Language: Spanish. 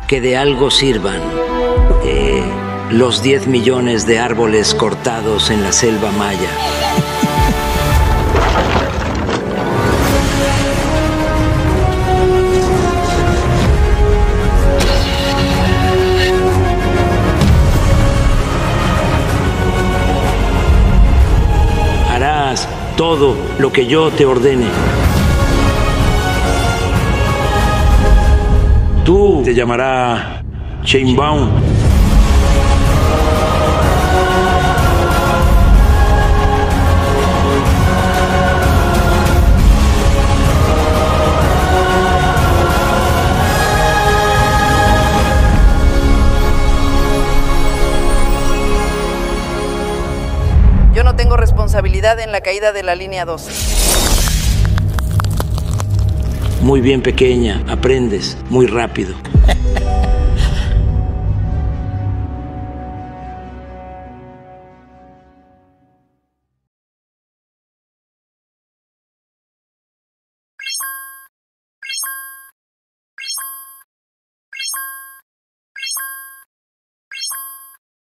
que de algo sirvan los 10 millones de árboles cortados en la selva maya. Harás todo lo que yo te ordene. Tú te llamarás Sheinbaum. Yo no tengo responsabilidad en la caída de la línea 12. Muy bien, pequeña, aprendes muy rápido.